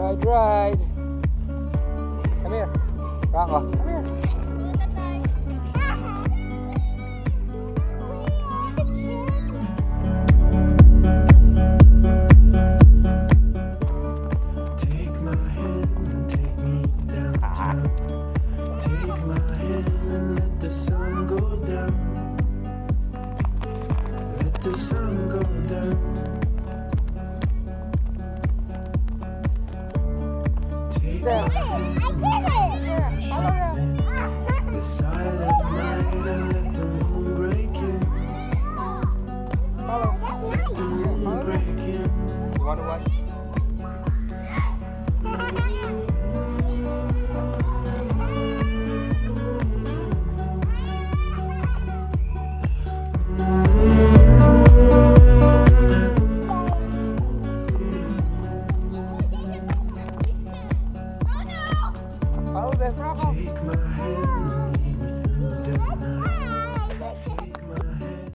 Ride. Come here. Rocco, come here. Take my hand and take me downtown. Take my hand and let the sun go down. Let the sun go down. Take my hand and the silent night and let the moon break in. Let the moon break in. You want to watch? Follow them, Rocco. Take my hand.